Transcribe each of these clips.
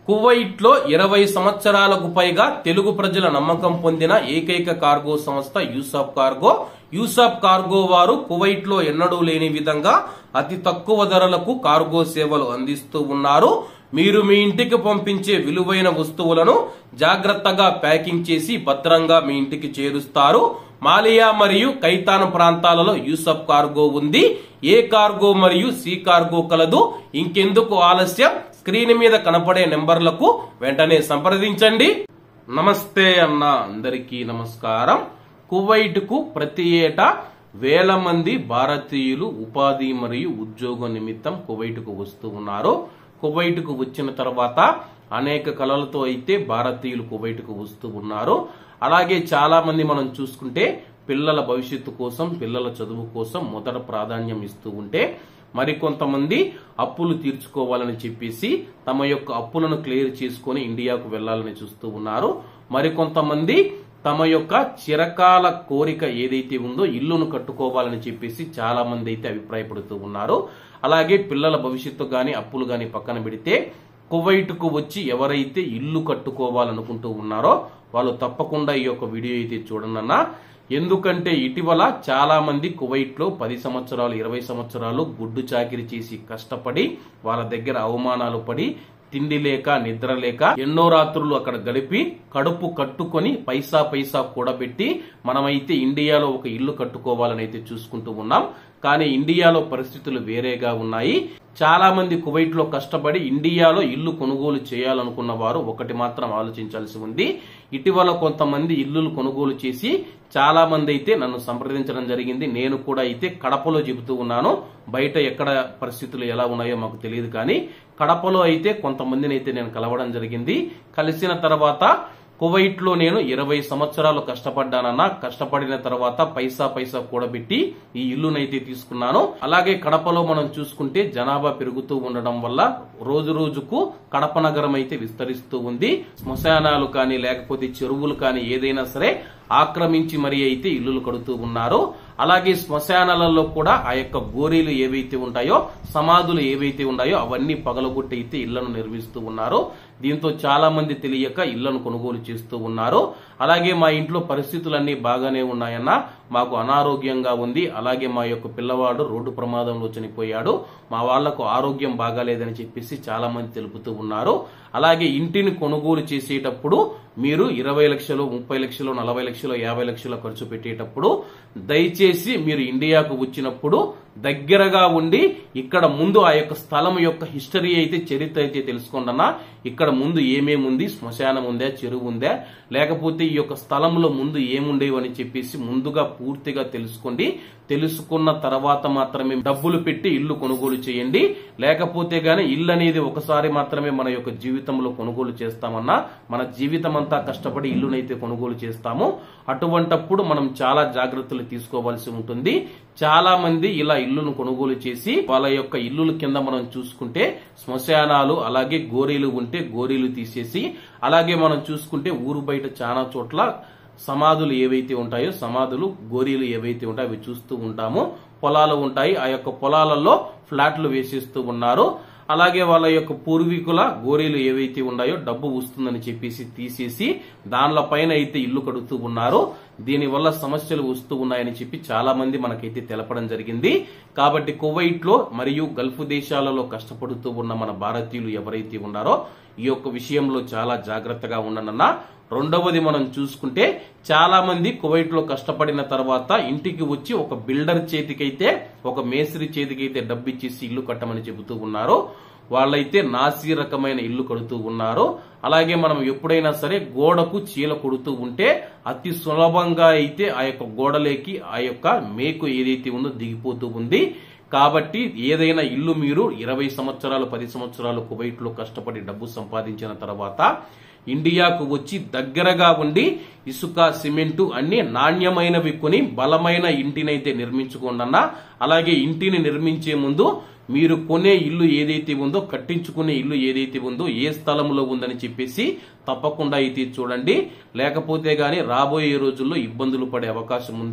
Kuwait లో 20 సంవత్సరాలకు పైగా తెలుగు ప్రజల నమ్మకం పొందిన ఏకైక కార్గో సంస్థ యూసఫ్ కార్గో. యూసఫ్ కార్గో వారు కువైట్ లో ఎన్నడూ లేని విధంగా అతి తక్కువ ధరలకు కార్గో సేవలు అందిస్తూ ఉన్నారు. మీరు మీ ఇంటికి పంపించే విలువైన వస్తువులను జాగ్రత్తగా ప్యాకింగ్ చేసి భద్రంగా మీ ఇంటికి చేరుస్తారు. మాలియా మరియు కైతాన్ ప్రాంతాలలో యూసఫ్ కార్గో ఉంది. ఏ కార్గో మరియు సి కార్గో కలదు. ఇంకెందుకు ఆలస్యం, స్క్రీన్ మీద కనపడే నెంబర్లకు వెంటనే సంప్రదించండి. నమస్తే అన్న అందరికీ నమస్కారం. కువైట్ కు ప్రతి ఏటా వేల మంది భారతీయులు ఉపాధి మరియు ఉద్యోగం నిమిత్తం కువైట్ కు వస్తూ ఉన్నారు. కువైట్ కు వచ్చిన తర్వాత అనేక కళలతో అయితే భారతీయులు కువైట్ కు వస్తూ ఉన్నారు. అలాగే చాలా మంది మనం చూసుకుంటే పిల్లల భవిష్యత్తు కోసం, పిల్లల చదువు కోసం మొదట ప్రాధాన్యం ఇస్తూ ఉంటే, మరికొంతమంది అప్పులు తీర్చుకోవాలని చెప్పేసి తమ యొక్క అప్పులను క్లియర్ చేసుకుని ఇండియాకు వెళ్లాలని చూస్తూ ఉన్నారు. మరికొంతమంది తమ యొక్క చిరకాల కోరిక ఏదైతే ఉందో ఇల్లును కట్టుకోవాలని చెప్పేసి చాలా మంది అయితే అభిప్రాయపడుతూ ఉన్నారు. అలాగే పిల్లల భవిష్యత్తు గాని అప్పులు గాని పక్కన పెడితే కువైట్ కు వచ్చి ఎవరైతే ఇల్లు కట్టుకోవాలనుకుంటూ ఉన్నారో వాళ్ళు తప్పకుండా ఈ యొక్క వీడియో అయితే చూడండి. ఎందుకంటే ఇటీవల చాలా మంది కువైట్ లో 10 సంవత్సరాలు 20 సంవత్సరాలు గుడ్డు చాకిరి చేసి కష్టపడి వాళ్ళ దగ్గర అవమానాలు పడి తిండి లేక నిద్ర లేక ఎన్నో రాత్రులు అక్కడ గడిపి కడుపు కట్టుకొని పైసా పైసా కూడబెట్టి మనమైతే ఇండియాలో ఒక ఇల్లు కట్టుకోవాలని అయితే చూసుకుంటూ ఉన్నాం. కానీ ఇండియాలో పరిస్థితులు వేరేగా ఉన్నాయి. చాలా మంది కువైట్ లో కష్టపడి ఇండియాలో ఇల్లు కొనుగోలు చేయాలనుకున్న వారు ఒకటి మాత్రం ఆలోచించాల్సి ఉంది. ఇటీవల కొంతమంది ఇల్లులు కొనుగోలు చేసి చాలా మంది అయితే నన్ను సంప్రదించడం జరిగింది. నేను కూడా అయితే కడపలో చెబుతూ ఉన్నాను. బయట ఎక్కడ పరిస్థితులు ఎలా ఉన్నాయో మాకు తెలియదు, కానీ కడపలో అయితే కొంతమందిని అయితే నేను కలవడం జరిగింది. కలిసిన తర్వాత కువైట్ లో నేను 20 సంవత్సరాలు కష్టపడ్డానన్నా, కష్టపడిన తర్వాత పైసా పైసా కూడబెట్టి ఈ ఇల్లునైతే తీసుకున్నాను. అలాగే కడపలో మనం చూసుకుంటే జనాభా పెరుగుతూ ఉండడం వల్ల రోజు రోజుకు కడప నగరం అయితే విస్తరిస్తూ ఉంది. శ్మశానాలు కానీ లేకపోతే చెరువులు కానీ ఏదైనా సరే ఆక్రమించి మరి అయితే ఇల్లులు కడుతూ ఉన్నారు. అలాగే శ్మశానాలలో కూడా ఆ యొక్క గోరీలు ఏవైతే ఉంటాయో, సమాధులు ఏవైతే ఉన్నాయో అవన్నీ పగలగొట్టి అయితే ఇళ్లను నిర్మిస్తూ ఉన్నారు. దీంతో చాలా మంది తెలియక ఇళ్లను కొనుగోలు చేస్తూ ఉన్నారు. అలాగే మా ఇంట్లో పరిస్థితులన్నీ బాగానే ఉన్నాయన్న, మాకు అనారోగ్యంగా ఉంది, అలాగే మా యొక్క పిల్లవాడు రోడ్డు ప్రమాదంలో చనిపోయాడు, మా వాళ్లకు ఆరోగ్యం బాగాలేదని చెప్పేసి చాలా మంది తెలుపుతూ ఉన్నారు. అలాగే ఇంటిని కొనుగోలు చేసేటప్పుడు మీరు 20 లక్షలు 30 లక్షలు 40 లక్షలు 50 లక్షలు ఖర్చు పెట్టేటప్పుడు దయచేసి మీరు ఇండియాకు వచ్చినప్పుడు దగ్గరగా ఉండి ఇక్కడ ముందు ఆ యొక్క స్థలం యొక్క హిస్టరీ అయితే, చరిత్ర అయితే తెలుసుకోండి. ఇక్కడ ముందు ఏమేమి ఉంది, శ్మశానం ఉందా, చెరువు ఉందా, లేకపోతే ఈ యొక్క స్థలంలో ముందు ఏముండేవి అని చెప్పేసి ముందుగా పూర్తిగా తెలుసుకోండి. తెలుసుకున్న తర్వాత మాత్రమే డబ్బులు పెట్టి ఇల్లు కొనుగోలు చేయండి. లేకపోతే గానీ ఇల్లు అనేది ఒకసారి మాత్రమే మన యొక్క జీవితంలో కొనుగోలు చేస్తామన్నా, మన జీవితం అంతా కష్టపడి ఇల్లునైతే కొనుగోలు చేస్తాము. అటువంటప్పుడు మనం చాలా జాగ్రత్తలు తీసుకోవాల్సి ఉంటుంది. చాలా మంది ఇలా ఇల్లును కొనుగోలు చేసి వాళ్ళ యొక్క ఇల్లుల కింద మనం చూసుకుంటే శ్మశానాలు అలాగే గోరీలు ఉంటే గోరీలు తీసేసి, అలాగే మనం చూసుకుంటే ఊరు బయట చాలా చోట్ల సమాధులు ఏవైతే ఉంటాయో, సమాధులు గోరీలు ఏవైతే ఉంటాయో అవి చూస్తూ ఉంటాము. పొలాలు ఉంటాయి, ఆ యొక్క పొలాలలో ఫ్లాట్లు వేసేస్తూ ఉన్నారు. అలాగే వాళ్ళ యొక్క పూర్వీకుల గోరీలు ఏవైతే ఉన్నాయో డబ్బు వస్తుందని చెప్పేసి తీసేసి దానిల పైన అయితే ఇల్లు కడుతూ ఉన్నారు. దీనివల్ల సమస్యలు వస్తూ ఉన్నాయని చెప్పి చాలా మంది మనకైతే తెలపడం జరిగింది. కాబట్టి కువైట్ లో మరియు గల్ఫ్ దేశాలలో కష్టపడుతూ ఉన్న మన భారతీయులు ఎవరైతే ఉన్నారో ఈ యొక్క విషయంలో చాలా జాగ్రత్తగా ఉండనన్నా. రెండవది మనం చూసుకుంటే చాలా మంది కువైట్ లో కష్టపడిన తర్వాత ఇంటికి వచ్చి ఒక బిల్డర్ చేతికైతే, ఒక మేస్త్రి చేతికైతే డబ్బు ఇచ్చేసి ఇల్లు కట్టమని చెబుతూ ఉన్నారు. వాళ్ళైతే నాసి రకమైన ఇల్లు కడుతూ ఉన్నారు. అలాగే మనం ఎప్పుడైనా సరే గోడకు చీల కొడుతూ ఉంటే అతి సులభంగా అయితే ఆ యొక్క గోడలేకి ఆ యొక్క మేకు ఏదైతే ఉందో దిగిపోతూ ఉంది. కాబట్టి ఏదైనా ఇల్లు మీరు 20 సంవత్సరాలు 10 సంవత్సరాలు కువైట్ లో కష్టపడి డబ్బు సంపాదించిన తర్వాత ఇండియాకు వచ్చి దగ్గరగా ఉండి ఇసుక, సిమెంటు అన్ని నాణ్యమైనవి కొని బలమైన ఇంటినైతే నిర్మించుకోండి. అలాగే ఇంటిని నిర్మించే ముందు మీరు కొనే ఇల్లు ఏదైతే ఉందో, కట్టించుకునే ఇల్లు ఏదైతే ఉందో ఏ స్థలంలో ఉందని చెప్పేసి తప్పకుండా అయితే చూడండి. లేకపోతే గానీ రాబోయే రోజుల్లో ఇబ్బందులు పడే అవకాశం ఉంది.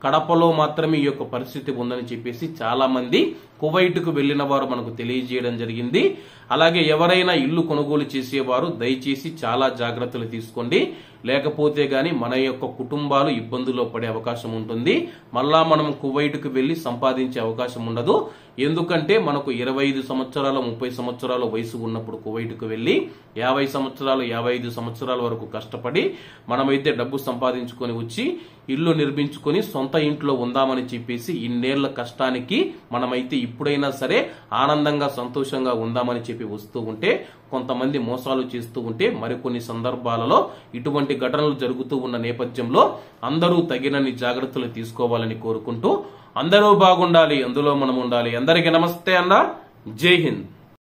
కడపలో మాత్రమే ఈ యొక్క పరిస్థితి ఉందని చెప్పేసి చాలా మంది కువైట్కు వెళ్లిన వారు మనకు తెలియజేయడం జరిగింది. అలాగే ఎవరైనా ఇల్లు కొనుగోలు చేసేవారు దయచేసి చాలా జాగ్రత్తలు తీసుకోండి, లేకపోతే గాని మన యొక్క కుటుంబాలు ఇబ్బందుల్లో పడే అవకాశం ఉంటుంది. మళ్ళా మనం కువైట్కు వెళ్లి సంపాదించే అవకాశం ఉండదు. ఎందుకంటే మనకు 25 సంవత్సరాల 30 సంవత్సరాల వయసు ఉన్నప్పుడు కువైట్కు వెళ్లి 50 సంవత్సరాలు 55 సంవత్సరాల వరకు కష్టపడి మనమైతే డబ్బు సంపాదించుకొని వచ్చి ఇల్లు నిర్మించుకొని సొంత ఇంట్లో ఉందామని చెప్పేసి ఇన్నేళ్ల కష్టానికి మనమైతే ఇప్పుడైనా సరే ఆనందంగా సంతోషంగా ఉందామని చెప్పి వస్తూ ఉంటే కొంతమంది మోసాలు చేస్తూ ఉంటే మరికొన్ని సందర్భాలలో ఇటువంటి ఘటనలు జరుగుతూ ఉన్న నేపథ్యంలో అందరూ తగినన్ని జాగ్రత్తలు తీసుకోవాలని కోరుకుంటూ అందరూ బాగుండాలి, అందులో మనం ఉండాలి. అందరికీ నమస్తే అన్న, జై హింద్.